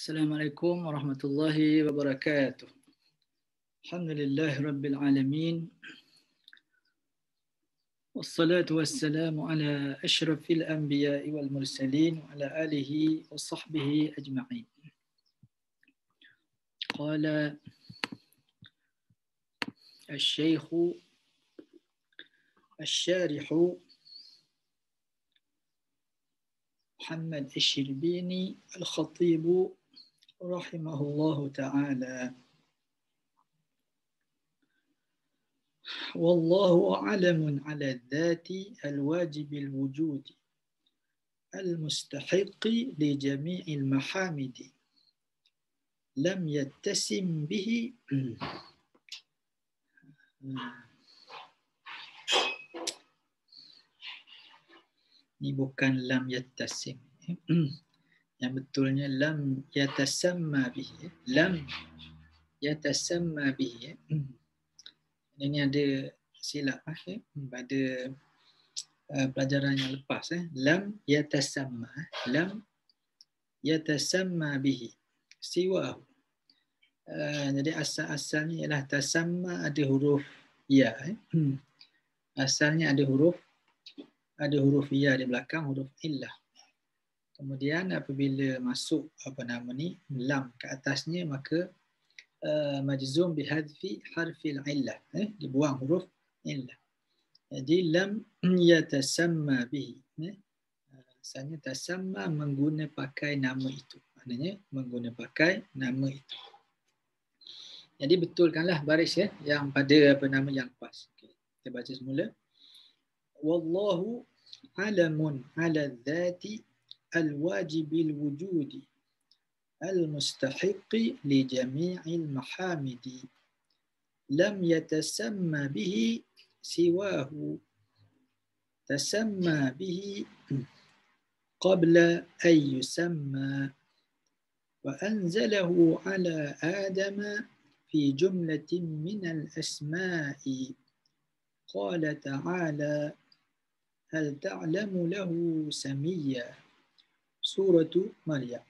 Assalamualaikum warahmatullahi wabarakatuh. Alhamdulillah rabbil alamin. Wassalatu wassalamu ala asyrafil anbiya'i wal mursalin wa ala alihi wa sahbihi ajma'in. Qala asy-syaikhu asy-syarihu Muhammad Asy-Syirbini al-Khatib rahimahullahu ta'ala. Wallahu a'lamun 'ala dzati al-wajibil wujudi al-mustahiqqi li jami'il mahamidi lam yattasim bihi ini bukan lam yattasim. Yang betulnya lam yatasamma bihi. Lam yatasamma bihi. Ini ada silap pada pelajaran yang lepas. Lam yatasamma. Lam yatasamma bihi. Siwahu. Jadi asal-asalnya ialah tasamma ada huruf ya. Asalnya ada huruf ya di belakang huruf illah. Kemudian apabila masuk lam ke atasnya, maka majzum bihadfi harfil illah, dibuang huruf illah. Jadi lam yatasamma bihi, asalnya tasamma menggunakan pakai nama itu, maknanya menggunakan pakai nama itu. Jadi betulkanlah baris yang pada yang pas. Okay. Kita baca semula. Wallahu alamun ala dzati al-wajibil wujudi al-mustahiqqi li jami'il mahamidi lam yatasamma bihi siwahu tasamma bihi qabla an yusamma wa anzalahu ala adama fi jumlatin min al-asma'i qala ta'ala hal ta'lamu lahu samiyya Suratu Maryam.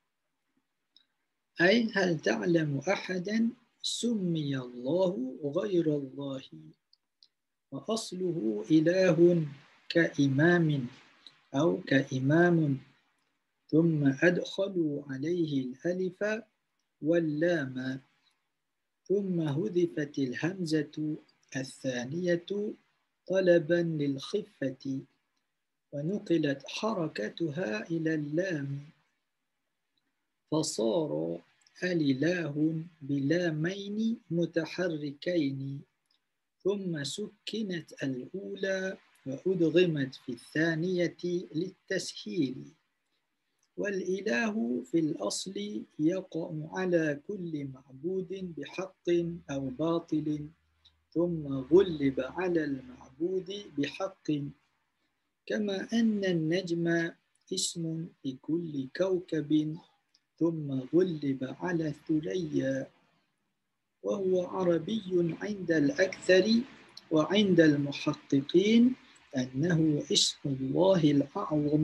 Ay hal ta'lamu ahadan summiya Allahu ghayra Allahi wa asluhu ilahun ka imamin aw ka imamun thumma adkhalu alayhi al-alifa wal-lama thumma hudhifatil hamzatu al-thaniyatu talaban lil-khiffati ونقلت حركتها إلى اللام فصار الإله بلامين متحركين ثم سكنت الأولى وأدغمت في الثانية للتسهيل والإله في الأصل يقع على كل معبود بحق أو باطل ثم غلب على المعبود بحق كما أن النجم اسم لكل كوكب ثم غلب على الثريا وهو عربي عند الأكثر وعند المحققين أنه اسم الله الأعظم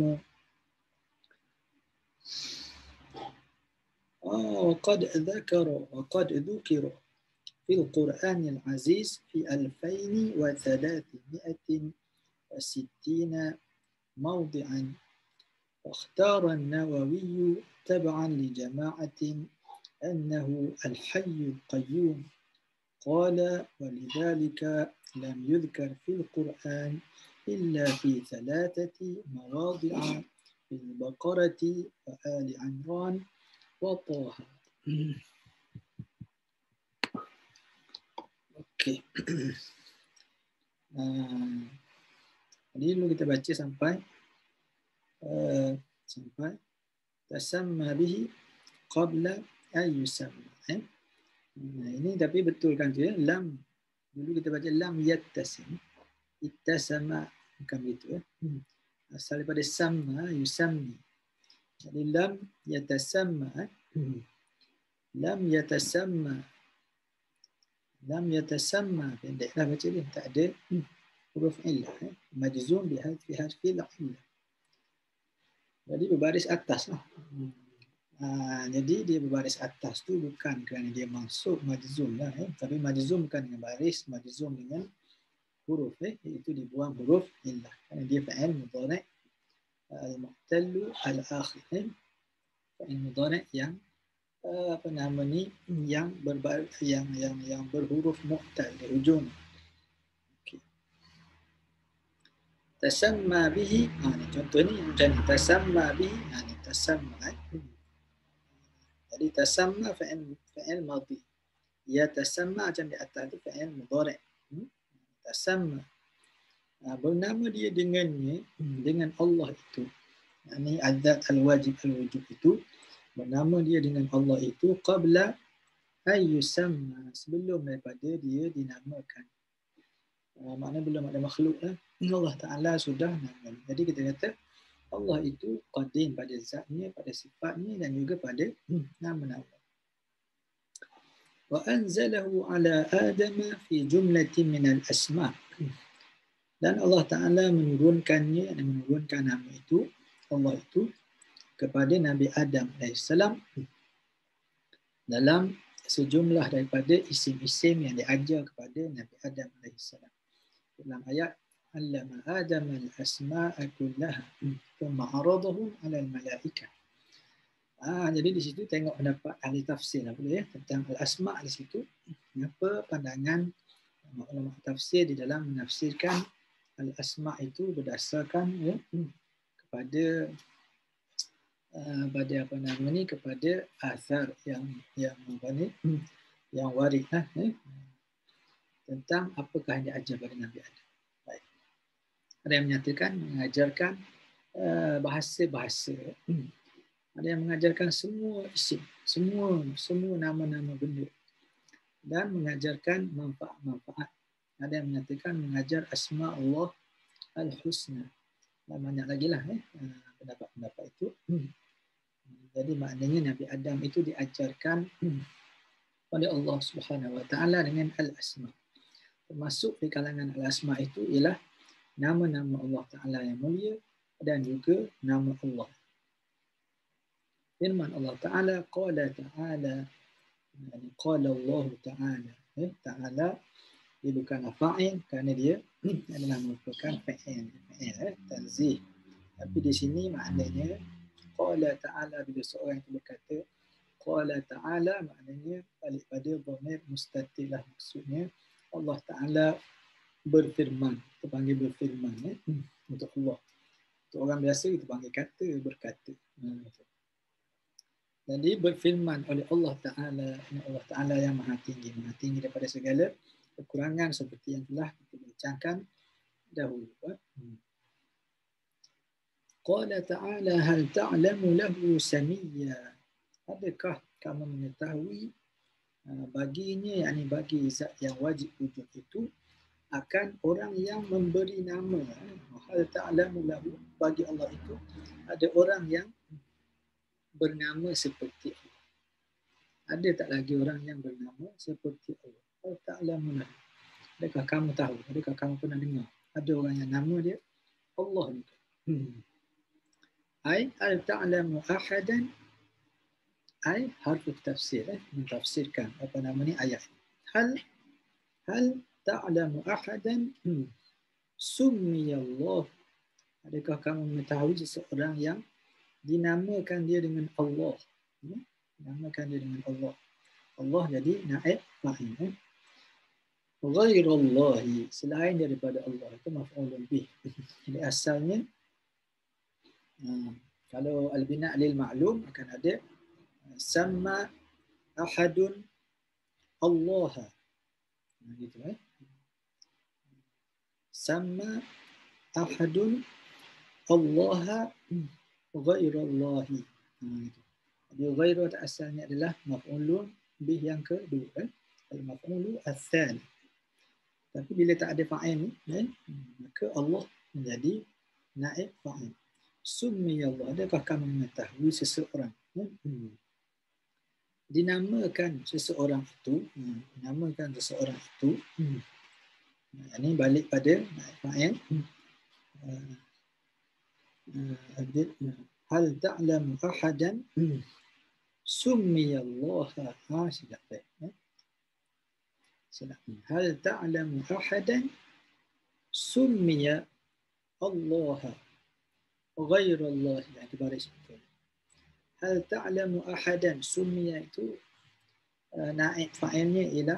وقد ذكر في القرآن العزيز في 2360 موضعا واختار النووي تبعا لجماعة أنه الحي القيوم قال ولذلك لم يذكر في القرآن إلا في 3 مواضع في البقرة وآل عمران وطه. Okey. Jadi dulu kita baca sampai tasamma bihi qabla ayyusamma. Ini tapi betulkan tu lam. Dulu kita baca lam yattasim. Ittasama bukan begitu Asal daripada samma yusammi. Jadi lam yatasamma. Lam yatasamma. Pendeklah baca dia, tak ada huruf illah, majzum bihadfi harfil illah. Jadi berbaris atas lah. Jadi dia berbaris atas tu bukan kerana dia mansub majzum lah, tapi majzum bukan dengan baris, majzum dengan huruf, iaitu dibuang huruf illah kerana dia fa'il mudhari' al-mu'tallu al-akhir, fa'il mudhari' yang yang berhuruf mu'tal di hujung. Okay. Tasamma bihi, ni contoh ni macam ni, tasamma bihi, ni tasamma. Jadi tasamma fa'il madhi. Ya tasamma macam di atas tu fa'il mudhari'. Tasamma. Bernama dia dengannya, dengan Allah itu. Ini adzat al-wajib al-wujub itu. Bernama dia dengan Allah itu qabla ayyusamma, sebelum daripada dia dinamakan. Maknanya belum ada makhluk lah. Allah Ta'ala sudah nama. Jadi kita kata Allah itu qadim pada zatnya, pada sifatnya dan juga pada nama-nama. Wa anzalahu ala Adam fi jumlatin min al-asma'. Dan Allah Ta'ala menurunkan nama itu, Allah itu, kepada Nabi Adam AS dalam sejumlah daripada isim-isim yang diajar kepada Nabi Adam AS. Dalam ayat Allama Adam al-asma'a kullaha thumma 'aradahum 'ala al-malaikah. Jadi di situ tengok pendapat ahli tafsir lah boleh tentang al-asma' di situ. Apa pandangan ulama tafsir di dalam menafsirkan al-asma' itu berdasarkan kepada kepada asar yang warid tentang apakah yang diajar pada Nabi Adam. Baik. Ada yang menyatakan mengajarkan bahasa-bahasa. Ada yang mengajarkan semua isim, semua nama-nama benda dan mengajarkan manfaat-manfaat. Ada yang menyatakan mengajar asma Allah al-husna. Dan banyak lagi lah pendapat-pendapat itu. Jadi maknanya Nabi Adam itu diajarkan oleh Allah Subhanahu Wa Taala dengan al-asma. Termasuk di kalangan al-asma itu ialah nama-nama Allah Ta'ala yang mulia dan juga nama Allah. Firman Allah Ta'ala, qala ta'ala, qala Allah Ta'ala. Ta'ala dia bukan fa'il kerana dia adalah merupakan fa'il, tanzih. Tapi di sini maknanya qala ta'ala, bila seorang itu berkata qala ta'ala, maknanya balik pada dhamir mustatilah, maksudnya Allah Ta'ala berfirman. Kita panggil berfirman untuk Allah. Untuk orang biasa kita panggil kata, berkata. Jadi berfirman oleh Allah Ta'ala, Allah Ta'ala yang maha tinggi daripada segala kekurangan seperti yang telah kita bincangkan dahulu. Qala ta'ala hal ta'lamu lahu samiyya. Adakah kamu mengetahui baginya, yakni bagi zat yang wajib wujud itu, akan orang yang memberi nama. Hal ta'lamu lahu, bagi Allah itu ada orang yang bernama seperti Allah. Ada tak lagi orang yang bernama seperti Allah? Hal ta'lamu lahu, adakah kamu tahu, adakah kamu pernah dengar ada orang yang nama dia Allah juga? Ai hal ta'lamu ahadan, ai harfu tafsir, mentafsirkan apa nama ni ayat. Hal ta'lamu ahadan summiyallah, adakah kamu mengetahui seseorang yang dinamakan dia dengan Allah? Dinamakan dia dengan Allah. Allah jadi naib fa'il. Ghairallahi, selain daripada Allah, itu maf'ulun bih. Jadi asalnya kalau al-bina' lil ma'lum akan ada sama ahadun Allah. Gitu sama ahadun Allah ghairallahi. Jadi ghairu asalnya adalah maf'ulun bih yang kedua, al-maf'ulu ats-tsani. Tapi bila tak ada fa'il ni, maka Allah menjadi naib fa'il. Summiyallah, adakah kamu mengetahui seseorang dinamakan seseorang itu, ini balik pada naib fa'il. Hal ta'lamu ahadan Summiyallaha. Silap baik. Silap. Hal ta'lamu ahadan summiya Allah ghairallah. Itu baris betul. Hal ta'lamu ahadan, summiya itu naib fa'ilnya ialah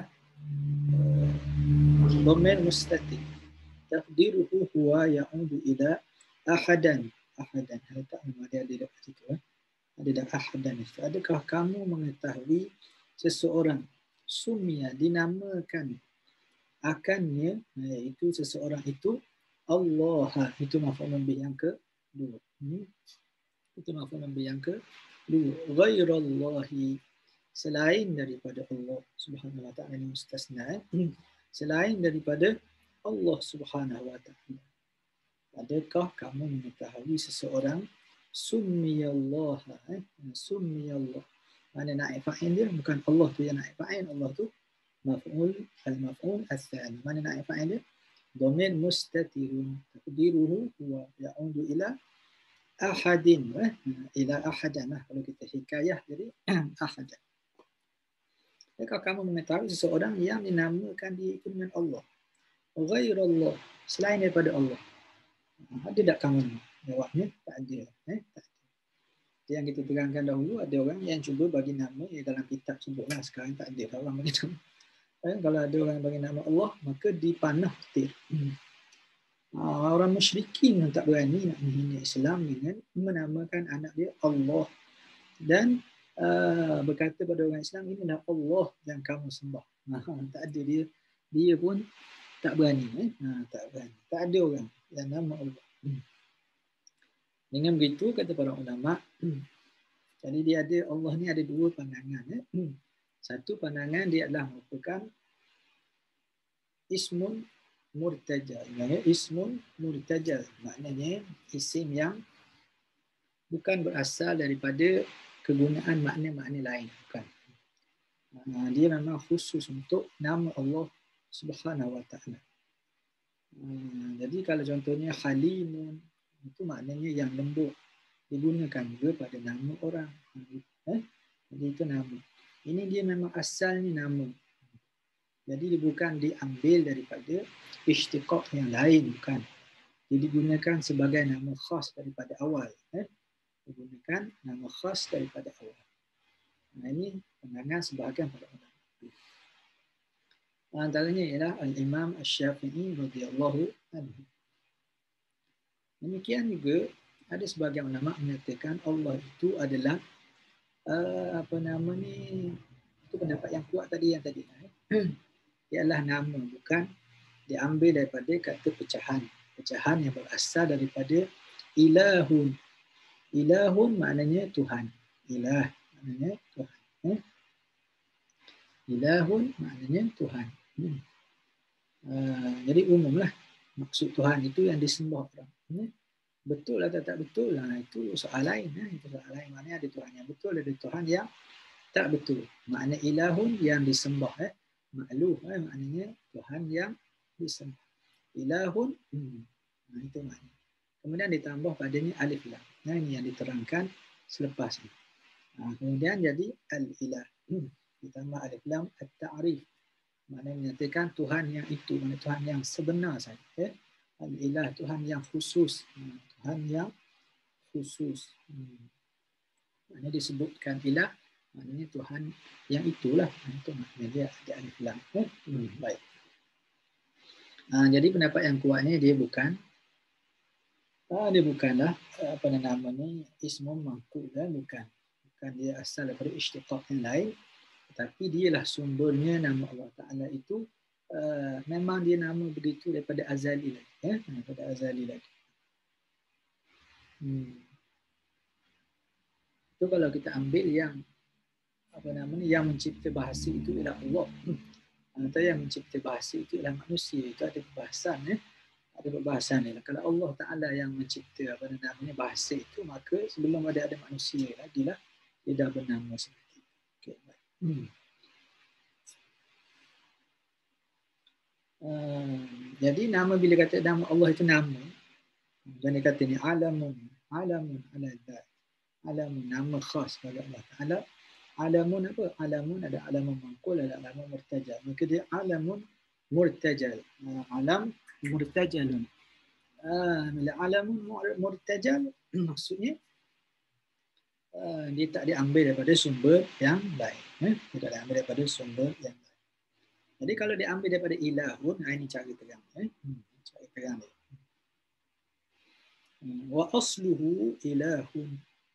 dhamir mustatir. Taqdiruhu huwa ya'udu ila ahadan. Ahadan. Hal ta'lamu, ada dekat situ. Ada dah ahadan itu. Adakah kamu mengetahui seseorang summiya dinamakan akannya, iaitu seseorang itu Allah. Itu maf'ul bih yang kedua. Itu maf'ul bih yang kedua. Ghairallahi, selain daripada Allah Subhanahu wa ta'ala, ini mustasna. Selain daripada Allah Subhanahu wa ta'ala. Adakah kamu mengetahui seseorang summiyallah? Summiyallah. Mana naib fa'il dia? Bukan Allah tu yang naib fa'il. Allah tu maf'ul al-maf'ul al-thani. Mana naib fa'il dia? Dhamir mustatirun. Taqdiruhu huwa ya'udu ila ahadin. Ila ahadan. Kalau kita hikayah jadi ahadan. Adakah kamu mengetahui seseorang yang dinamakan dia itu dengan Allah? Ghairallah, selain daripada Allah. Ada tak kamu nama? Jawabnya tak ada. Tak ada. Yang kita terangkan dahulu, ada orang yang cuba bagi nama dalam kitab sebutlah. Sekarang tak ada orang bagi nama. Kalau ada orang bagi nama Allah, maka dipanah petir. Orang musyrikin yang tak berani nak menghina Islam dengan menamakan anak dia Allah. Dan berkata pada orang Islam, inilah Allah yang kamu sembah. Tak ada dia. Dia pun tak berani. Tak berani. Tak ada orang yang nama Allah. Dengan begitu, kata para ulama, jadi dia ada, Allah ni ada dua pandangan. Satu pandangan dia adalah merupakan ismun murtajal. Ismun murtajal. Maknanya isim yang bukan berasal daripada kegunaan makna-makna lain. Bukan. Dia memang khusus untuk nama Allah Subhanahu wa ta'ala. Jadi kalau contohnya Halimun, itu maknanya yang lembut. Digunakan juga pada nama orang. Jadi itu nama. Ini dia memang asalnya nama. Jadi dia bukan diambil daripada istiqaq yang lain. Bukan. Dia digunakan sebagai nama khas daripada awal. Digunakan nama khas daripada awal. Ini pandangan sebahagian pada ulama. Antaranya ialah Al-Imam Asy-Syafi'i radhiyallahu anhu. Demikian juga ada sebahagian ulama menyatakan Allah itu adalah itu pendapat yang kuat tadi ialah nama, bukan diambil daripada kata pecahan. Pecahan yang berasal daripada ilahun. Ilahun maknanya Tuhan. Ilah maknanya Tuhan. Ilahun maknanya Tuhan. Jadi umumlah maksud Tuhan itu yang disembah orang. Betul atau tak betul, itu soal lain. Itu soal lain. Maknanya ada Tuhan yang betul, ada Tuhan yang tak betul. Makna ilahun yang disembah. Ma'luh maknanya Tuhan yang disembah. Ilahun, itu makna. Kemudian ditambah padanya alif lam. Ini yang diterangkan selepas ini. Kemudian jadi al-ilah. Ditambah alif lam at-ta'rif. Maknanya menyatakan Tuhan yang itu, maknanya Tuhan yang sebenar saja. Al-ilah, Tuhan yang khusus. Tuhan yang khusus. Maknanya disebutkan ilah, maknanya Tuhan yang itulah. Itu maknanya dia ada alif lam. Baik. Jadi pendapat yang kuatnya dia bukanlah ismum mangkul, bukan dia asal daripada istiqaq yang lain, tetapi dialah sumbernya nama Allah Ta'ala itu memang dia nama begitu daripada azali lagi. Daripada azali lagi. Itu kalau kita ambil yang yang mencipta bahasa itu ialah Allah. Atau yang mencipta bahasa itu ialah manusia. Itu ada perbahasan. Ada perbahasan ni. Kalau Allah Ta'ala yang mencipta bahasa itu, maka sebelum ada manusia lagi lah, dia dah bernama seperti itu. Okay, baik. Jadi nama, bila kata nama Allah itu nama, dan dia kata ni alamun ala dzat. Alamun, nama khas bagi Allah Ta'ala. Alamun apa? Alamun ada alamun mangkul, ada alamun murtajal. Maka dia alamun murtajal. Alam murtajalun. Bila alamun murtajal maksudnya dia tak diambil daripada sumber yang lain. Dia tak diambil daripada sumber yang lain. Jadi kalau diambil daripada ilahun, ini cara terang. Cara terang dia. Wa asluhu ilahun.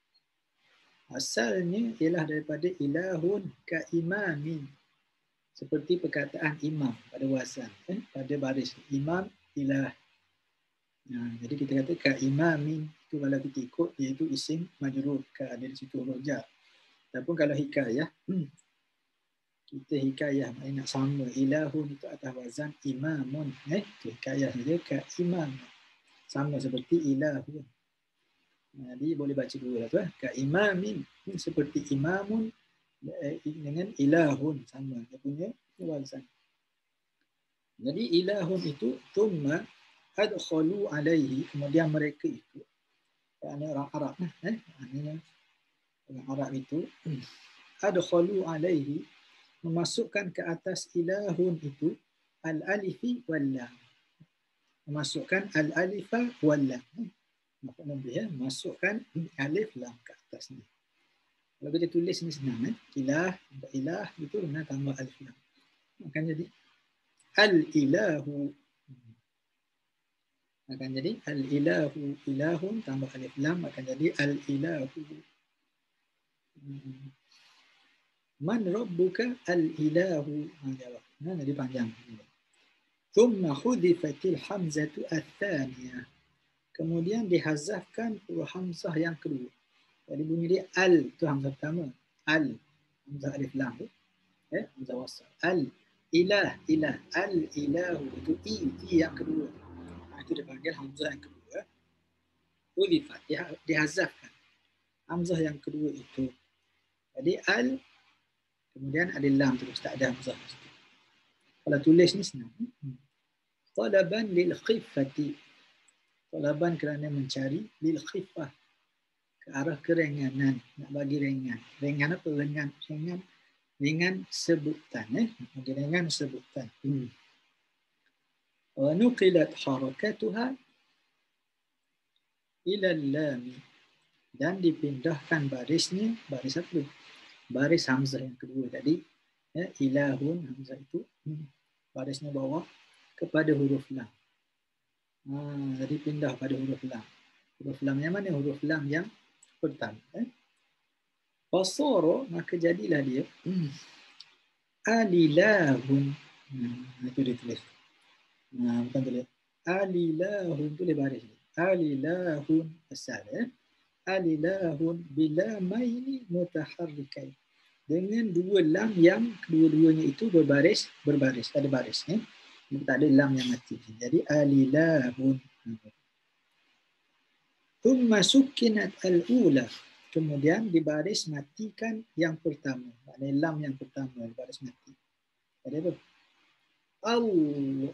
Asalnya ialah daripada ilahun ka imamin. Seperti perkataan imam pada wazan. Pada baris. Imam, ilah. Jadi kita kata ka imamin. Itu kalau kita ikut, iaitu isim majrur. Ka ada di situ huruf jar. Ataupun kalau hikayah, kita hikayah maknanya nak sama. Ilahun itu atas wazan imamun. Itu hikayah saja ka imam. Sama seperti ilahun. Jadi boleh baca dua lah tu. Ka imamin. Seperti imamun dengan ilahun. Sama. Dia punya wazan. Jadi ilahun itu thumma adkhalu alaihi. Kemudian mereka itu. Ini orang Arab. Orang Arab itu. Adkhalu alaihi. Memasukkan ke atas ilahun itu. Al-alifi wal-lam. Memasukkan al-alifa wal-lam. Masukkan alif lam ke atasnya. Kalau kita tulis ni senang. Ilah itu kena tambah alif lam. Akan jadi al-ilahu. Akan jadi al-ilahu. Ilahun tambah alif lam akan jadi al-ilahu. Man rabbuka al-ilahu. Jawab. Jadi panjang. Thumma hudifatil hamzatu al-thaniyah. Kemudian dihazafkan huruf hamzah yang kedua. Jadi bunyi dia al, itu hamzah pertama. Al, hamzah alif lam tu. Hamzah wasal. Al, ilah, al ilahu, itu i yang kedua. Itu dipanggil hamzah yang kedua. Ulifat, dihazafkan. Hamzah yang kedua itu. Jadi al, kemudian ada lam terus, tak ada hamzah. Kalau tulis ni senang. Talaban lil khifati. Talaban kerana mencari lil khifah, ke arah kerenganan, nak bagi ringan. Ringan apa? Ringan sebutan. Bagi ringan sebutan. Wa nuqilat harakatuha ila al-lam. Dan dipindahkan barisnya, baris apa? Baris hamzah yang kedua tadi. Ilahun, hamzah itu barisnya bawah kepada huruf lam. Jadi pindah pada huruf lam. Huruf lam yang mana? Huruf lam yang pertama. Fasara, maka jadilah dia alilahun. Itu dia tulis. Bukan tulis. Alilahun, tulis baris. Alilahun asal. Alilahun bila maini mutaharrikai. Dengan dua lam yang kedua-duanya itu berbaris. Ada baris. Tak ada lam yang mati. Jadi alilahun. Thumma sukkinat al-ula. Kemudian dibaris matikan yang pertama. Maknanya lam yang pertama dibaris mati. Ada apa? Allah.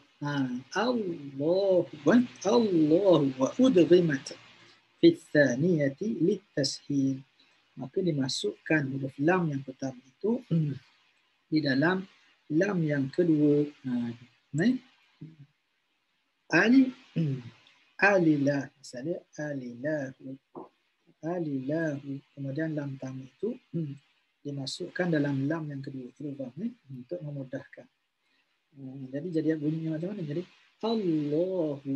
Allah wa udghimat fi tsaniyati litashil. Maka dimasukkan huruf lam yang pertama itu di dalam lam yang kedua. Alilah, misalnya alilahu, kemudian lam tam itu dimasukkan dalam lam yang kedua untuk memudahkan. Jadi bunyinya macam mana? Jadi Allahu.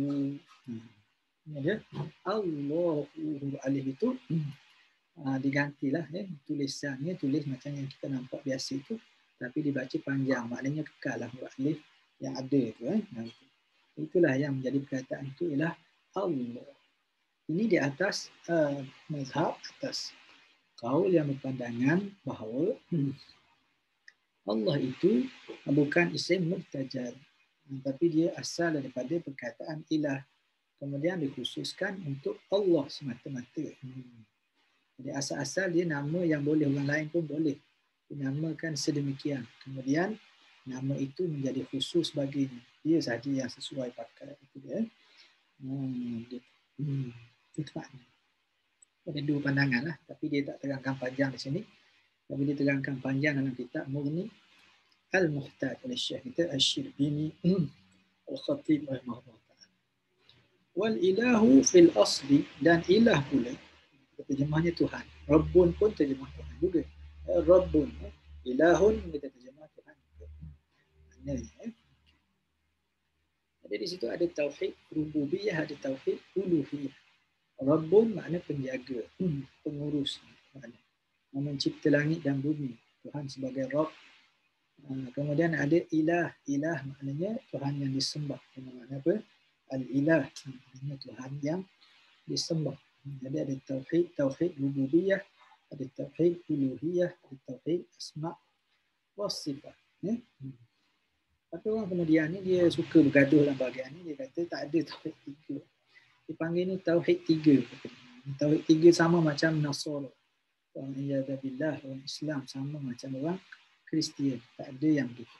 Allahu, alif itu digantilah tulisannya, tulis macam yang kita nampak biasa itu, tapi dibaca panjang, maknanya kekal lah huruf alif yang ada itu. Itulah yang menjadi perkataan itu ialah Allah. Ini di atas mazhab, atas kaul yang berpandangan bahawa Allah itu bukan isim murtajal, tapi dia asal daripada perkataan ilah, kemudian dikhususkan untuk Allah semata-mata. Jadi asal-asal dia nama yang boleh orang lain pun boleh dinamakan sedemikian. Kemudian nama itu menjadi khusus baginya. Dia sahaja yang sesuai pakai. Itu dia. Itu maknanya. Ada dua pandangan lah. Tapi dia tak terangkan panjang di sini. Tapi diterangkan panjang dalam kitab Mughni Al-Muhtaj oleh Syekh kita Asy-Syirbiní Al-Khatib rahimahullah ta'ala. Wal ilahu fil asli, dan ilah pula terjemahnya Tuhan. Rabbun pun terjemah Tuhan juga. Rabbun, ilahun kita terjemah Tuhan. Maknanya. Jadi di situ ada tauhid rububiyah, ada tauhid uluhiyah. Rabbun makna penjaga, pengurus, makna mencipta langit dan bumi. Tuhan sebagai Rabb. Kemudian ada ilah. Ilah maknanya Tuhan yang disembah. Makna apa? Al-ilah maknanya Tuhan yang disembah. Jadi ada tauhid rububiyah, ada tauhid uluhiyah, ada tauhid asma' wa sifat. Tapi orang kemudian ni dia suka bergaduh dalam bahagian ni. Dia kata tak ada tauhid tiga. Dia panggil ni tauhid tiga. Tauhid tiga sama macam Nasara. Orang Iyadzabillah, orang Islam sama macam orang Kristian. Tak ada yang gitu.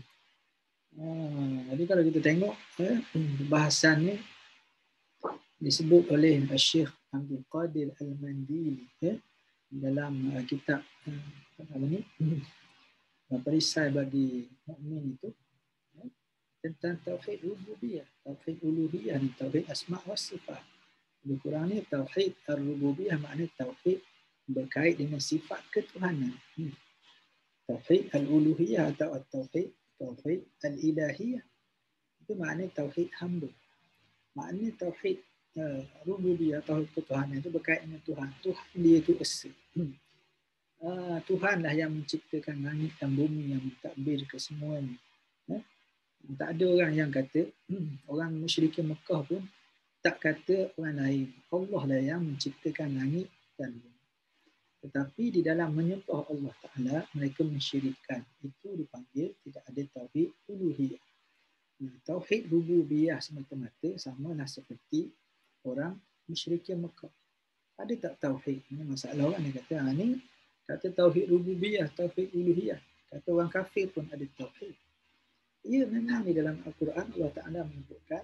Jadi kalau kita tengok bahasan ni disebut oleh Syekh Abdul Qadir Al-Mandili dalam kitab apa ni? Perisai bagi mukmin itu tentang tauhid rububiyah, tauhid uluhiyah dan tauhid asma' wa sifat. Lebih kurangnya tauhid ar-rububiyah makna tauhid berkait dengan sifat ketuhanan. Tauhid al-uluhiyah atau tauhid al-ilahiyah itu makna tauhid hamba. Makna tauhid rububiyah, tauhid ketuhanan itu berkait dengan Tuhan. Tuhan dia itu esa. Tuhanlah yang menciptakan langit dan bumi, yang mentadbir kesemuanya. Tak ada orang yang kata, orang musyrikin Mekah pun tak kata orang lain. Allah lah yang menciptakan langit dan bumi. Tetapi di dalam menyembah Allah Ta'ala, mereka mensyirikkan. Itu dipanggil tidak ada tauhid uluhiyah. Tauhid rububiyah semata-mata samalah seperti orang musyrikin Mekah. Ada tak tauhid? Ini masalah orang yang kata, ni kata tauhid rububiyah, tauhid uluhiyah. Kata orang kafir pun ada tauhid. Ya, memang di dalam Al-Quran Allah Ta'ala menyebutkan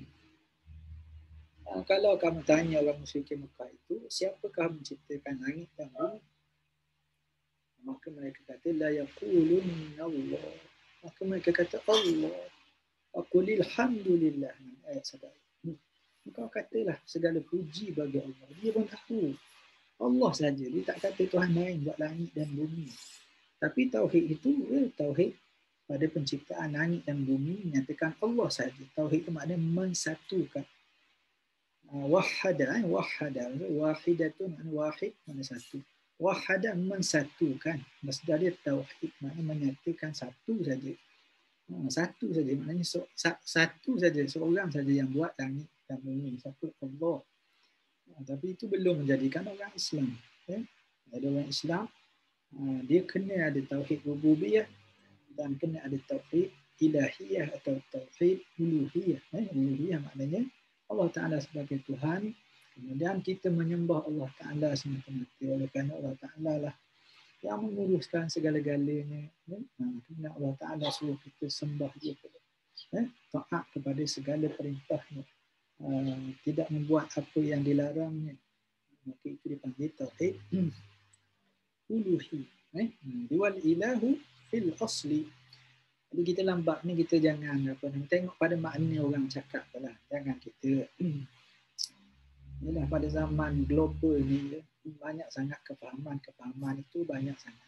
kalau kamu tanya orang musyrikin Mekah itu, siapakah menciptakan langit dan bumi? Maka mereka kata, la yaqulun Allah. Maka mereka kata, Allah. Aqulil hamdulillah. Ayat 1. Kau katalah segala puji bagi Allah. Dia pun tahu. Allah saja. Dia tak kata Tuhan lain buat langit dan bumi. Tapi tauhid itu, tauhid pada penciptaan langit dan bumi menyatakan Allah saja. Tauhid itu maknanya mensatukan. Wahada, wahidatun, wahid mana satu. Wahada mensatukan. Maksudnya dia tauhid maknanya menyatakan satu saja. Satu saja maknanya satu saja, seorang saja yang buat langit dan bumi, satu Allah. Tapi itu belum menjadikan orang Islam. Ada orang Islam, dia kena ada tauhid rububiyah dan kena ada tauhid ilahiyah atau tauhid uluhiyah. Uluhiyah maknanya Allah Ta'ala sebagai Tuhan, kemudian kita menyembah Allah Ta'ala semata-mata oleh kerana Allah Ta'ala lah yang menguruskan segala-galanya. Kemudian Allah Ta'ala suruh kita sembah dia, taat kepada segala perintahnya, tidak membuat apa yang dilarangnya. Maka itu dipanggil tauhid uluhi. Wal ilahu fil asli. Jadi kita lambat ni kita jangan tengok pada makna orang cakap lah. Jangan kita inilah pada zaman global ni banyak sangat kefahaman itu banyak sangat.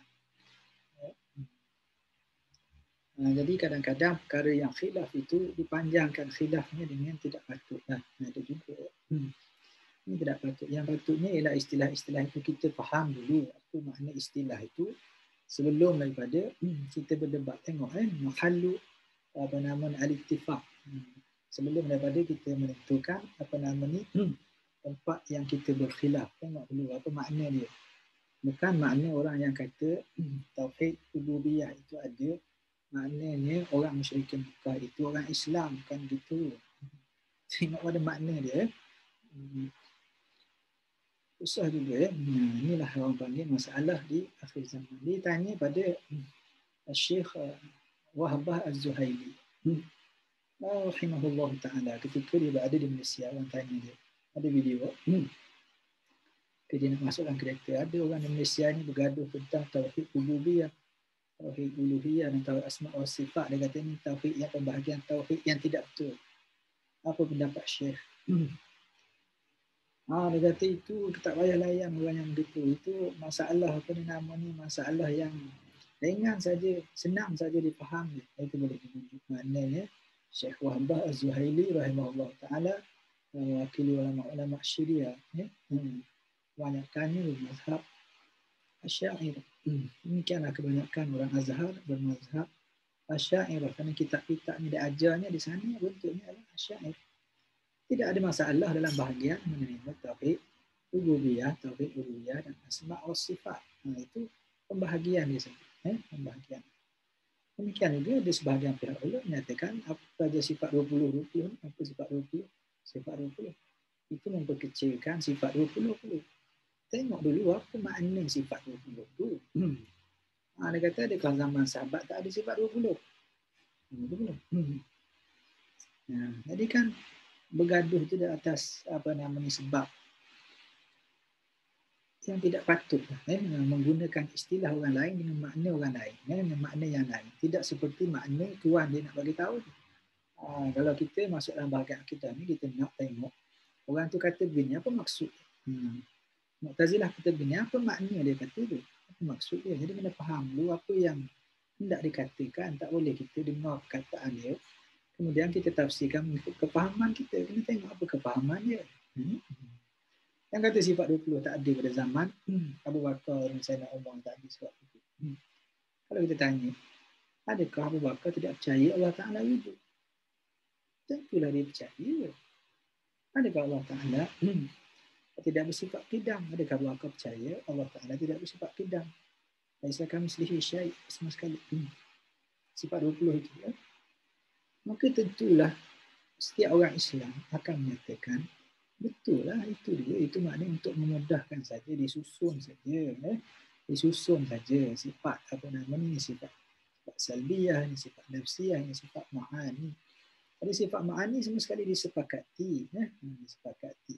Jadi kadang-kadang perkara yang khilaf itu dipanjangkan khilafnya dengan tidak patut lah. Ada juga. Ini tidak patut. Yang patutnya ialah istilah-istilah itu kita faham dulu apa makna istilah itu sebelum daripada kita berdebat. Tengok mahallu al-ittifaq. Sebelum daripada kita menentukan tempat yang kita berkhilaf. Tengok dulu apa makna dia. Bukan makna orang yang kata tauhid rububiyah itu ada, maknanya orang musyrikin Mekah itu orang Islam, kan gitu. Tengok pada makna dia. Susah juga. Inilah orang panggil masalah di akhir zaman. Dia tanya pada Syekh Wahbah Az-Zuhaili. Rahimahullah Ta'ala. Ketika dia berada di Malaysia, orang tanya dia. Ada video. Dia nak masukkan kereta. Ada orang di Malaysia ni bergaduh tentang tauhid rububiyah, tauhid uluhiyah dan tauhid asma wa sifat. Dia kata ni tauhid yang pembahagian tauhid yang tidak betul. Apa pendapat Syekh? Dia kata itu tak payah layan orang yang begitu. Itu masalah apa ni nama ni, masalah yang ringan saja, senang saja dipahami. Itu boleh ditunjuk maknanya. Syekh Wahbah Az-Zuhaili rahimahullah ta'ala wakili ulama-ulama Syiah ya. Kebanyakannya bermazhab Asy'ariyah. Demikianlah kebanyakan orang Azhar bermazhab Asy'ariyah kerana kitab-kitab ni diajarnya di sana bentuknya adalah Asy'ariyah. Tidak ada masalah dalam bahagian menerima tauhid rububiyah, tauhid uluhiyah dan asma wa sifat. Itu pembahagian di sana, pembahagian. Demikian juga ada sebahagian pihak ulama menyatakan apa saja sifat 20 apa sifat 20? Sifat 20 itu memperkecilkan sifat 20. Tengok dulu apa makna sifat 20 tu. Dia kata adakah zaman sahabat tak ada sifat 20? Jadi kan bergaduh tu di atas apa namanya sebab yang tidak patut menggunakan istilah orang lain dengan makna orang lain, dengan makna yang lain, tidak seperti makna tuan dia nak bagi tahu. Kalau kita masuk dalam bahagian akidah ni, kita nak tengok orang tu kata begini apa maksud. Mu'tazilah kata begini apa makna dia kata tu, apa maksud dia. Jadi kena faham dulu apa yang hendak dikatakan. Tak boleh kita dengar perkataan dia kemudian kita tafsirkan mengikut kefahaman kita. Kena tengok apa kefahaman dia. Yang kata sifat 20 tak ada pada zaman Abu Bakar dan Sayyidina Umar, tak ada sifat 20. Kalau kita tanya, adakah Abu Bakar tidak percaya Allah Ta'ala wujud? Tentulah dia percaya. Adakah Allah Ta'ala tidak bersifat qidam? Adakah Abu Bakar percaya Allah Ta'ala tidak bersifat qidam? Laisa kamitslihi syai' sama sekali. Sifat 20 itu. Maka tentulah setiap orang Islam akan menyatakan betul lah itu dia. Itu maknanya untuk memudahkan saja, disusun saja. Disusun saja sifat apa namanya, sifat salbiyah, sifat nafsiyah, sifat ma'ani. Ada sifat ma'ani semua sekali disepakati. Disepakati.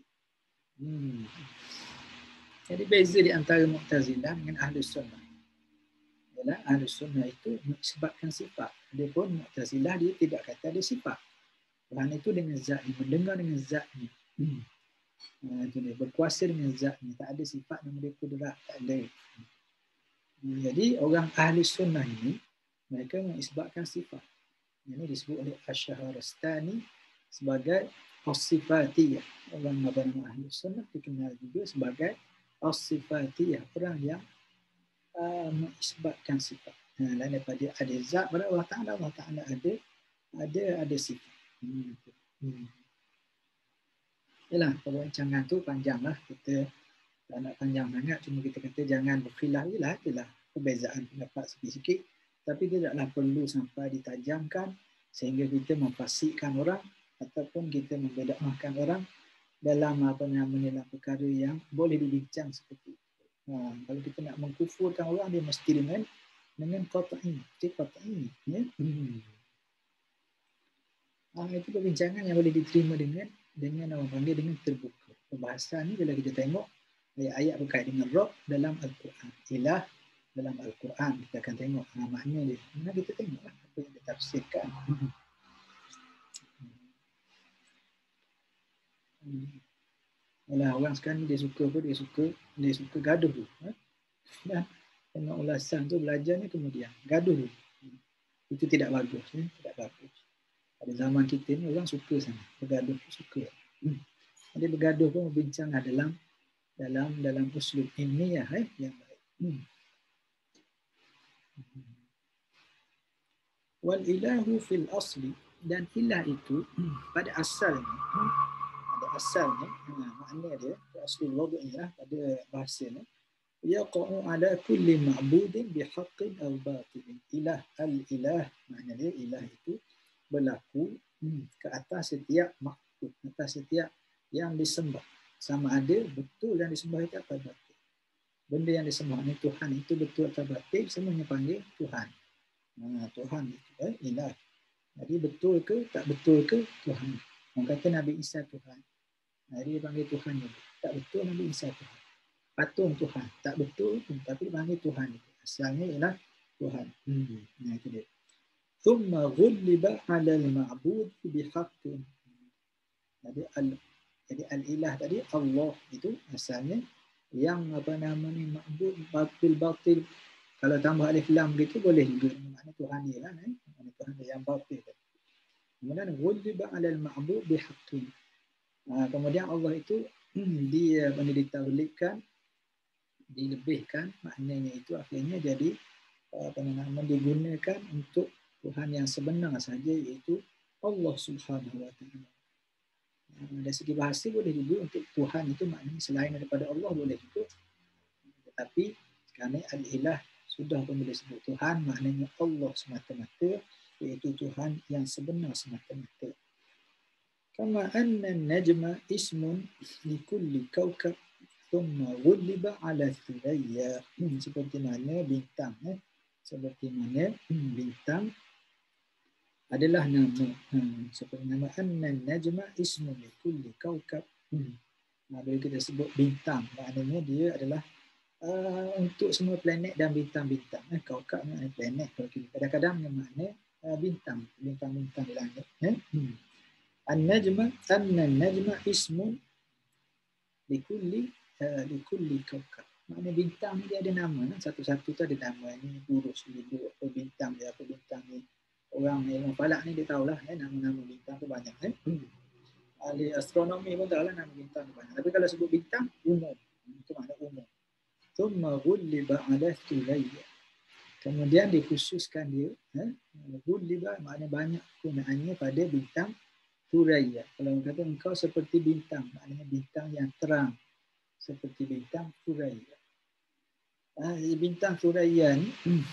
Jadi beza di antara Mu'tazilah dengan Ahlus Sunnah. Ialah Ahlus Sunnah itu sebabkan sifat. Adapun Mu'tazilah dia tidak kata ada sifat. Tuhan itu dengan zatnya, mendengar dengan zatnya. Itu dia, berkuasa dengan zatnya. Tak ada sifat nama dia kudrat, tak ada. Jadi orang Ahli Sunnah ini, mereka mengisbatkan sifat. Ini disebut oleh Asy-Syahrastani sebagai as-sifatiyah. Orang nama Ahli Sunnah dikenal juga sebagai as-sifatiyah. Orang yang mengisbatkan sifat. Lain daripada ada zat pada Allah Ta'ala. Allah Ta'ala ada sifat. Yalah, perbincangan tu panjanglah. Kita tak nak panjang sangat. Cuma kita kata jangan berkhilaf. Yalah, itulah perbezaan pendapat sikit-sikit. Tapi tidaklah perlu sampai ditajamkan sehingga kita memfasikkan orang ataupun kita membedakkan orang dalam apa namanya, dalam perkara yang boleh dibincang seperti itu. Kalau kita nak mengkufurkan orang, dia mesti dengan qat'i. Qat'i. Ya? Itu perbincangan yang boleh diterima dengan orang panggil dengan terbuka. Pembahasan ni bila kita tengok ayat-ayat berkait dengan Rabb dalam Al-Quran. Ilah dalam Al-Quran. Kita akan tengok makna dia. Mana kita tengoklah apa yang ditafsirkan. Orang sekarang dia suka apa? Dia suka gaduh tu. Tengok ulasan tu, belajarnya kemudian. Gaduh tu. Itu tidak bagus. Tidak bagus. Pada zaman kita ni orang suka sangat. Bergaduh suka. Jadi bergaduh pun berbincanglah dalam uslub ilmiah yang baik. Wal ilahu fil asli, dan ilah itu pada asalnya, makna dia aslul wad'iyah pada bahasanya, yaqa'u ala kulli ma'budin bihaqqin aw batilin. Ilah, al-ilah, makna dia ilah itu berlaku ke atas setiap makhluk, atas setiap yang disembah, sama ada betul yang disembah itu atau batil. Benda yang disembah ni Tuhan itu betul atau batil, semuanya panggil Tuhan. Tuhan itu ilah. Jadi betul ke tak betul ke Tuhan. Orang kata Nabi Isa Tuhan, dia panggil Tuhan juga. Tak betul Nabi Isa Tuhan. patung Tuhan. Tak betul tapi dipanggil Tuhan. Asalnya ialah Tuhan. Nah, itu dia. Thumma ghuliba 'ala al-ma'bud bihaqqin. Jadi al-ilah tadi Allah itu asalnya yang apa nama ni ma'bud batil. Kalau tambah alif lam gitu boleh juga. Maknanya Tuhan dia lah. Maknanya Tuhan dia yang batil. Kemudian ghuliba 'ala al-ma'bud bihaqqin. Kemudian Allah itu dia ditauhidkan, dilebihkan, maknanya itu akhirnya jadi apa nama digunakan untuk Tuhan yang sebenar saja, iaitu Allah Subhanahu Wa Taala. Dari segi bahasa boleh juga untuk Tuhan itu maknanya selain daripada Allah boleh juga. Tetapi kerana al-ilah sudah pun boleh sebut Tuhan, maknanya Allah semata-mata, iaitu Tuhan yang sebenar semata-mata. Kama anna najma ismun likulli kawkab thumma ghuliba ala thuraya. Seperti mana bintang, seperti mana bintang adalah nama. Seperti nama anna najma ismun likulli kawkab. Bila kita sebut bintang, maknanya dia adalah untuk semua planet dan bintang-bintang. Kawkab maknanya planet. Kadang-kadang maknanya bintang di langit. An-najma ismun likulli kawkab. Maknanya bintang dia ada nama. Satu-satu tu ada nama. Ini burus, apa bintang dia, apa bintang ni. Orang ilmu falak ni dia tahulah nama-nama bintang tu banyak. Ahli astronomi pun tahulah nama bintang tu banyak. Tapi kalau sebut bintang, umum. Itu makna umum. Thumma ghuliba 'ala thuraya. Kemudian dikhususkan dia. Ghuliba makna banyak gunaannya pada bintang Thuraya. Kalau orang kata engkau seperti bintang, maknanya bintang yang terang. Seperti bintang Thuraya. Bintang Thuraya ni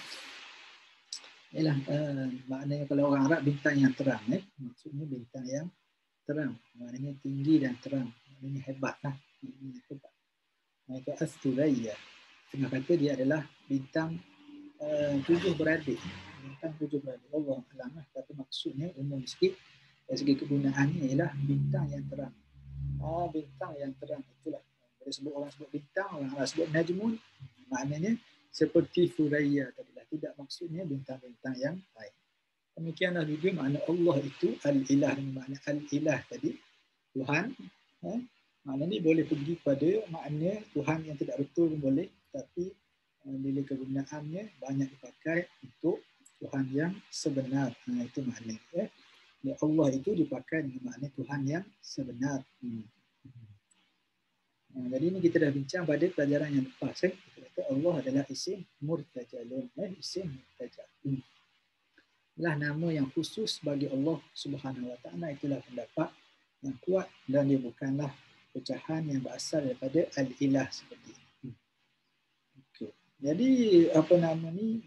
ialah maknanya kalau orang Arab bintang yang terang. Maksudnya bintang yang terang. Maknanya tinggi dan terang. Maknanya hebat lah. Hebat. Itu As-Thuraya. Tengah kata dia adalah bintang 7 beradik. Bintang 7 beradik. Allah Alam lah. Tapi maksudnya umum sikit. Dari segi kegunaannya ialah bintang yang terang. Bintang yang terang itulah. Bila sebut orang sebut bintang, orang sebut najmun, maknanya seperti Thuraya tadilah. Tidak maksudnya bintang-bintang yang lain. Demikianlah juga makna Allah itu al-ilah. Makna al-ilah tadi Tuhan. Maknanya boleh pergi pada makna Tuhan yang tidak betul pun boleh. Tapi bila kegunaannya banyak dipakai untuk Tuhan yang sebenar. Itu maknanya. Allah itu dipakai dengan makna Tuhan yang sebenar. Jadi ini kita dah bincang pada pelajaran yang lepas. Kita kata Allah adalah isim murtajalun. Isim murtajalun. Itulah nama yang khusus bagi Allah Subhanahu Wa Taala. Itulah pendapat yang kuat dan dia bukanlah pecahan yang berasal daripada al-ilah seperti ini. Okay. Jadi apa nama ni?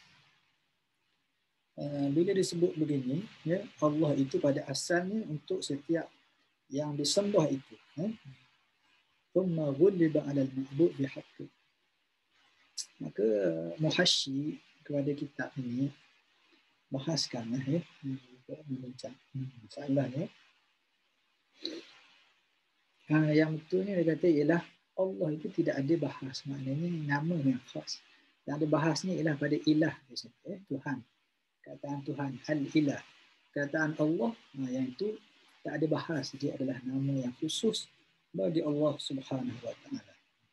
Bila disebut begini, Allah itu pada asalnya untuk setiap yang disembah itu. Thumma ghuliba 'ala al-ma'bud bihaqqi. Maka muhasyi kepada kitab ini bahaskanlah membincang masalahnya. Yang betulnya dia kata ialah Allah itu tidak ada bahas, maknanya nama yang khas. Yang ada bahasnya ialah pada ilah di situ, Tuhan. Kataan Tuhan al-ilah. Kataan Allah yang itu tak ada bahas, dia adalah nama yang khusus bagi Allah Subhanahu Wa Taala.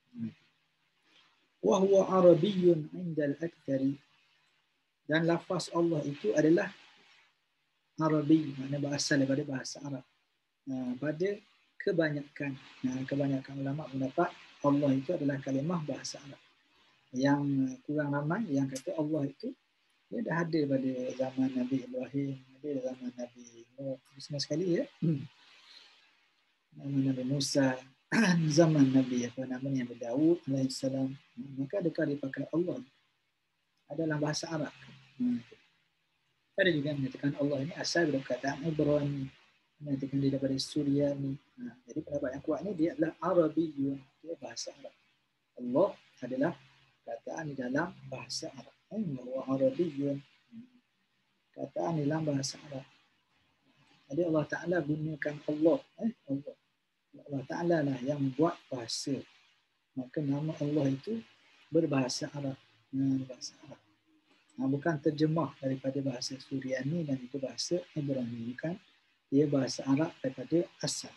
Wa huwa arabiyyun 'inda al-aktsari. Dan lafaz Allah itu adalah Arabi, makna berasal daripada bahasa Arab. Pada kebanyakan ulama mendapat Allah itu adalah kalimah bahasa Arab. Yang kurang ramai yang kata Allah itu dia dah ada pada zaman Nabi Ibrahim, ada zaman Nabi Nuh, semua sekali zaman Nabi Musa, zaman Nabi Nabi Daud alaihissalam. Maka adakah dipakai Allah adalah bahasa Arab? Ada juga yang menyatakan Allah ini asal dari perkataan Ibrani, menyatakan dia daripada Suryani. Jadi pendapat yang kuat ni dia adalah Arabiyyun, dia bahasa Arab. Allah adalah kataan di dalam bahasa Arab. Wa Arabiyyun, kataan di dalam bahasa Arab. Jadi Allah Ta'ala gunakan Allah. Allah Ta'ala lah yang buat bahasa. Maka nama Allah itu berbahasa Arab. Bahasa Arab. Bukan terjemah daripada bahasa Suryani dan itu bahasa Ibrani. Bukan. Ia bahasa Arab daripada asal.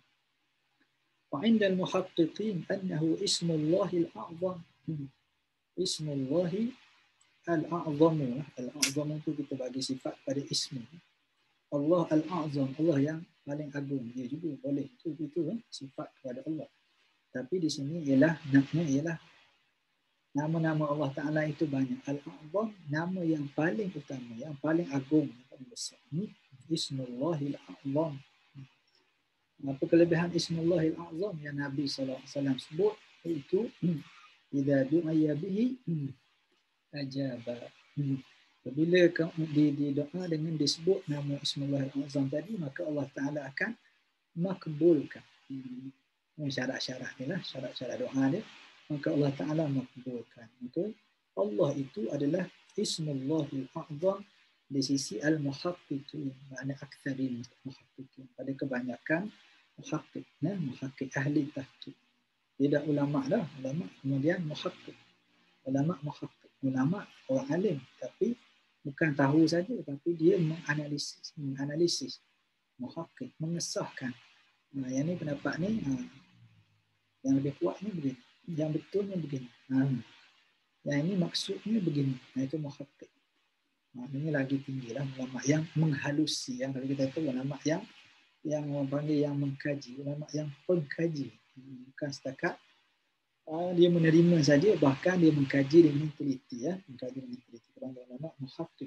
وعند المحققين أنه اسم الله الأعظم. اسم الله الأعظم. الأعظم itu kita bagi sifat pada ismu. Allah Al-A'zam, Allah yang paling agung. Dia juga boleh itu sifat kepada Allah. Tapi di sini ialah nama-nama Allah Ta'ala itu banyak. Al-A'zam, nama yang paling utama, yang paling agung, yang paling besar. Ismullahil A'zam. Apa kelebihan Ismullahil A'zam yang Nabi SAW sebut itu idza du'aya bihi ajaba. Bila di doa dengan disebut nama Ismullahil A'zam tadi, maka Allah Ta'ala akan makbulkan. Syarat-syarat ni lah, syarat-syarat doa dia. Maka Allah Ta'ala makbulkan. Maka Allah itu adalah Ismullahil A'zam di sisi al-muhaqqiqin, makna aktsarin muhaqqiqin, pada kebanyakan muhaqqiq, muhaqqiq ahli tahqiq. Tidak ulama dah, ulama kemudian muhaqqiq. Ulama muhaqqiq, ulama orang alim tapi bukan tahu saja tapi dia menganalisis, muhaqqiq, mengesahkan. Yang ni pendapat ni yang lebih kuat ni begini, yang betulnya begini. Yang ini maksudnya begini. Itu muhaqqiq. Maknanya lagi tinggilah ulama yang menghalusi, yang kalau kita tahu ulama yang orang panggil yang mengkaji, ulama yang pengkaji, bukan setakat dia menerima saja, bahkan dia mengkaji dengan teliti, mengkaji dengan teliti. Ulama muhaqqiq.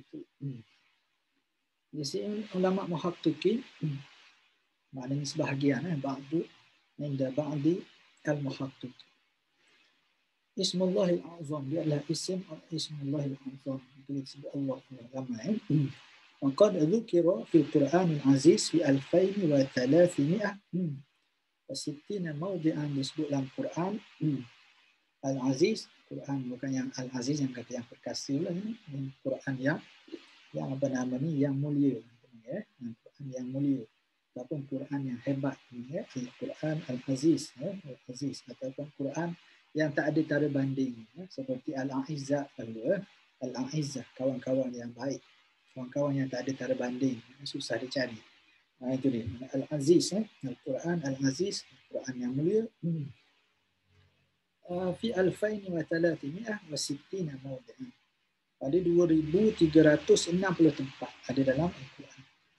Di sini ulama muhaqqiqin maknanya sebahagian, ba'du inda ba'di al-muhaqqiq. Ismullahil A'zam, dia adalah Ismullahil A'zam. Itu disebut Allah ramai. وقد ذكر في القرآن العزيز في 2360 موضعا disebut dalam Quran Al-Aziz. Quran bukan yang Al-Aziz yang kata yang perkasa lah ini. Quran yang apa nama ni, yang mulia. Quran yang mulia. Ataupun Quran yang hebat. Al-Quran Al-Aziz. Al-Aziz. Ataupun Quran yang tak ada tara banding. Seperti Al-A'izzah. Al-A'izzah. Kawan-kawan yang baik. Kawan-kawan yang tak ada tara banding. Susah dicari. Itu dia. Al-Aziz. Al-Quran Al-Aziz. Al-Quran yang mulia. Fi 2360 mawdi'an. Ada 2360 tempat ada dalam Al-Quran.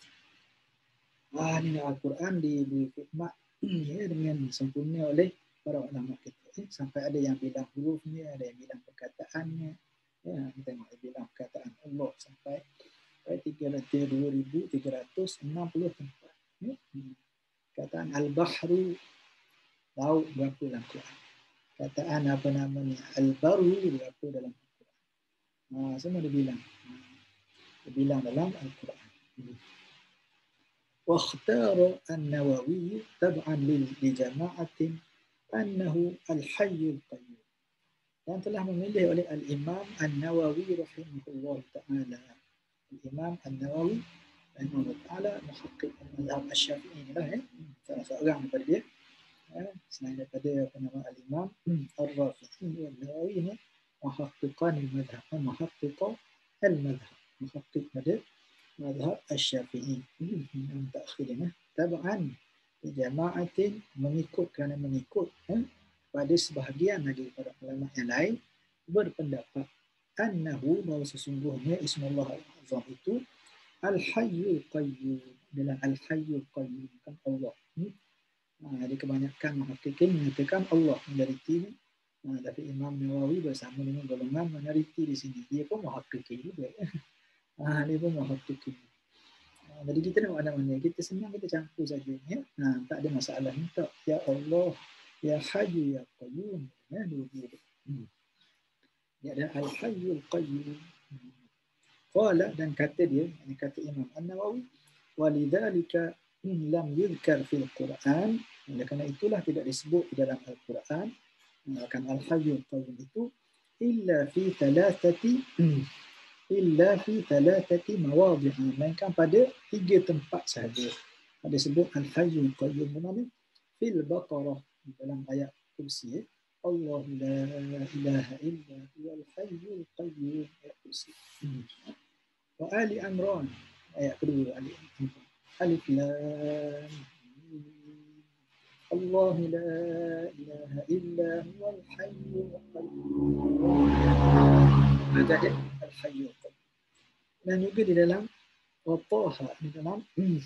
Ini Al-Quran diberi khidmat dengan sempurna oleh para ulama kita. Sampai ada yang bilang hurufnya, ada yang bilang perkataannya. Kita tengok bilang perkataan Allah sampai 2360 tempat. Kataan Al-Bahru, laut berapa dalam Quran. Kataan apa namanya Al-Baru berapa dalam Al-Quran. Semua dia bilang dalam Al-Quran. واختار النووي تبعا لجماعة أنه الحي القيوم. yang telah memilih oleh Al-Imam An-Nawawi rahimahullah ta'ala. Al-Imam An-Nawawi rahimahullah ta'ala muhaqqiq al-madhhab asy-Syafi'i lah, salah seorang daripada dia. Selain daripada apa nama Al-Imam Ar-Rafi'i An-Nawawi ni muhaqqiqan al-madhhab, muhaqqiq al-madhhab, muhaqqiq pada madhhab asy-Syafi'i. Yang takhirnya tab'an jama'atin, mengikut kerana mengikut pada sebahagian lagi para ulama yang lain berpendapat annahu, bahawa sesungguhnya Ismullah Al-Azam itu Al-Hayyul Qayyum, adalah Al-Hayyul Qayyum, kan Allah. Jadi kebanyakan muhaqqiqin mengatakan Allah menjariti ni. Tapi Imam Nawawi bersama dengan golongan minoriti di sini. Dia pun muhaqqiqin juga. Dia pun muhaqqiqin. Jadi kita nak mana-mana, kita senang kita campur saja. Tak ada masalah. Tak, ya Allah, ya Hayyu ya Qayyum. Dia ada Al-Hayyul Qayyum. Qala, dan kata dia, ini kata Imam An-Nawawi, walidzalika in lam yuzkar fil Quran, oleh kerana itulah tidak disebut di dalam Al-Quran akan Al-Hayyul Qayyum itu illa fi thalathati mawadhi'a, melainkan pada 3 tempat sahaja. Ada sebut Al-Hayyul Qayyum mana? Fil Baqarah, dalam ayat kursi, Allah la ilaha illa huwal hayyul qayyum. Ayat kursi. Wa Ali Imran ayat kedua Ali Imran. Alif lam mim. Allah la ilaha illa huwal hayyul qayyum. Jadi al-hayyul qayyum. Dan juga di dalam Taha, di dalam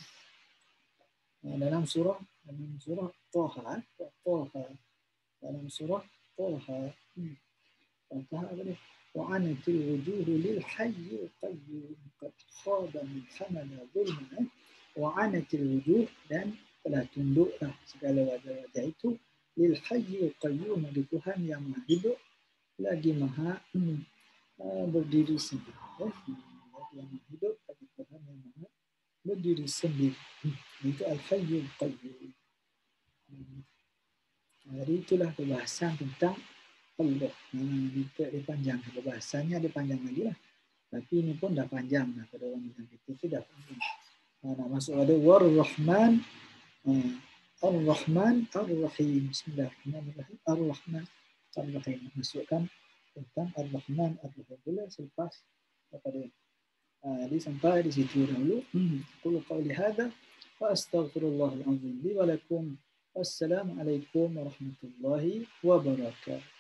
surah Taha, dalam surah Taha. Taha apa ni? وعنت الوجوه للحي القيوم قد خاب من حمل ظلما. وعنت الوجوh, dan telah tunduklah segala wajah-wajah itu lil hayyul qayyum, bagi Tuhan yang maha hidup lagi maha berdiri sendiri. Yang maha hidup bagi Tuhan yang maha berdiri sendiri. Itu al-hayyul qayyum. Jadi itulah pembahasan tentang Allah. Dia panjang, pembahasannya dia panjang lagi lah. Tapi ini pun dah panjang lah, pada orang yang kita itu dah panjang. Nak masuk ada War-Rahman, Ar-Rahman, Ar-Rahim. Bismillahirrahmanirrahim. Ar-Rahman, Ar-Rahim. Masukkan tentang Ar-Rahman, Ar-Rahim. Bila selepas daripada jadi sampai di situ dahulu. Qul qawli hadza wa astaghfirullahal azim li wa lakum. Wassalamualaikum warahmatullahi wabarakatuh.